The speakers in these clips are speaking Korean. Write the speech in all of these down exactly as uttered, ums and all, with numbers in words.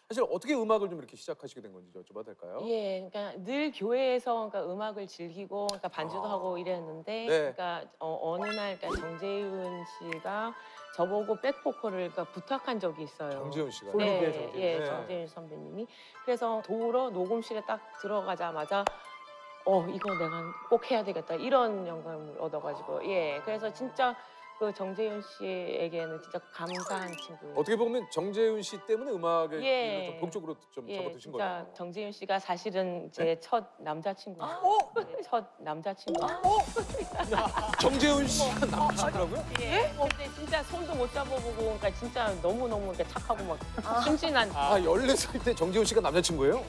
사실 어떻게 음악을 좀 이렇게 시작하시게 된 건지 여쭤봐도 될까요? 예, 그러니까 늘 교회에서 그러니까 음악을 즐기고 그러니까 반주도 아. 하고 이랬는데 네. 그러니까 어, 어느 날 그러니까 정재윤 씨가 저보고 백보컬을 그러니까 부탁한 적이 있어요. 정재윤 씨가요? 솔리드의 네, 정재윤. 예, 네. 정재윤 선배님이. 그래서 도로 녹음실에 딱 들어가자마자 어 이거 내가 꼭 해야 되겠다 이런 영감을 얻어가지고 예, 그래서 진짜 그 정재윤 씨에게는 진짜 감사한 친구. 어떻게 보면 정재윤 씨 때문에 음악에 예. 좀 본격적으로 좀 예, 접어드신 진짜 거예요. 정재윤 씨가 사실은 제 첫 남자친구예요. 어? 네, 첫 남자친구. 정재윤 씨가 남자시더라고요? 예. 근데 진짜 손도 못 잡아보고 그러니까 진짜 너무 너무 착하고 막 순진한. 아, 열네 살 때 정재윤 씨가 남자친구예요?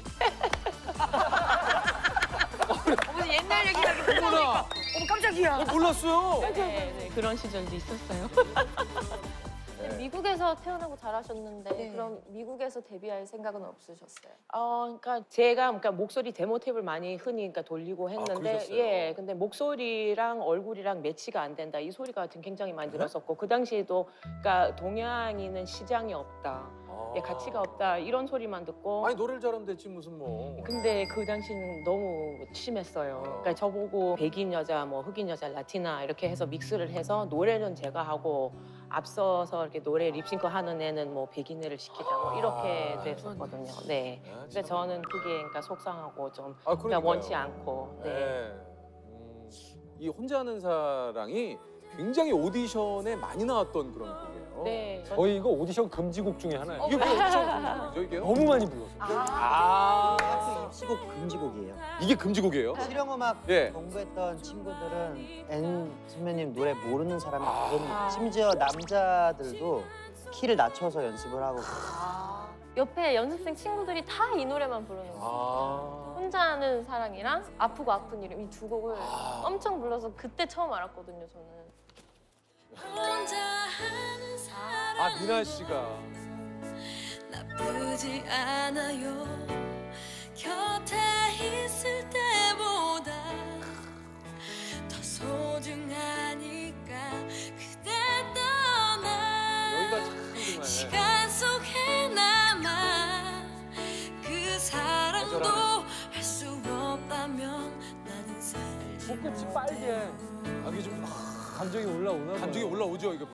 어머니 옛날 얘기하기 어머나! 어머 깜짝이야. 어, 몰랐어요. 네, 네, 그런 시절도 있었어요. 네. 미국에서 태어나고 자라셨는데 네. 그럼 미국에서 데뷔할 생각은 없으셨어요? 어, 그러니까 제가 그러니까 목소리 데모 탭을 많이 흔히 그러니까 돌리고 했는데 그러셨어요? 예, 근데 목소리랑 얼굴이랑 매치가 안 된다 이 소리가 굉장히 많이 들었었고 그 당시에도 그러니까 동양인은 시장이 없다, 아. 예, 가치가 없다 이런 소리만 듣고. 아니 노래를 잘하면 됐지 무슨 뭐. 근데 그 당시는 너무 심했어요. 그러니까 저보고 백인 여자, 뭐 흑인 여자, 라티나 이렇게 해서 믹스를 해서 노래는 제가 하고 앞서서 이렇게 노래 립싱크 하는 애는 뭐 백인 애를 시키자 뭐 이렇게 아, 됐었거든요. 네. 아, 근데 참. 저는 그게 그러니까 속상하고 좀 아, 그러니까 그러니까요. 원치 않고. 네. 네. 음, 이 혼자 하는 사랑이 굉장히 오디션에 많이 나왔던 그런 곡이에요. 네. 거의 이거 오디션 금지곡 중에 하나예요. 이게 뭐 오디션 곡이죠 이게요? 너무 많이 불렀어요. 아, 그 입시곡 금지곡이에요. 이게 금지곡이에요? 실용음악 예. 공부했던 친구들은 앤 선배님 노래 모르는 사람이 아. 없거든요. 심지어 남자들도 키를 낮춰서 연습을 하고 옆에 연습생 친구들이 다 이 노래만 부르는 거예요. 아. 혼자 하는 사랑이랑 아프고 아픈 이름 이 두 곡을 아. 엄청 불러서 그때 처음 알았거든요, 저는. 아, 미나 씨가. 나쁘지 않아요. 곁에 있을 때보다 더 소중하니까 그대 떠나 여기가 참 정말. 시간 속에 남아 그 사랑도 애절하네. 할 수 없다면 나는 살지 손끝이 빨개. 아, 이게 좀 아, 감정이 올라오나 봐요. 감정이 올라오죠 이게.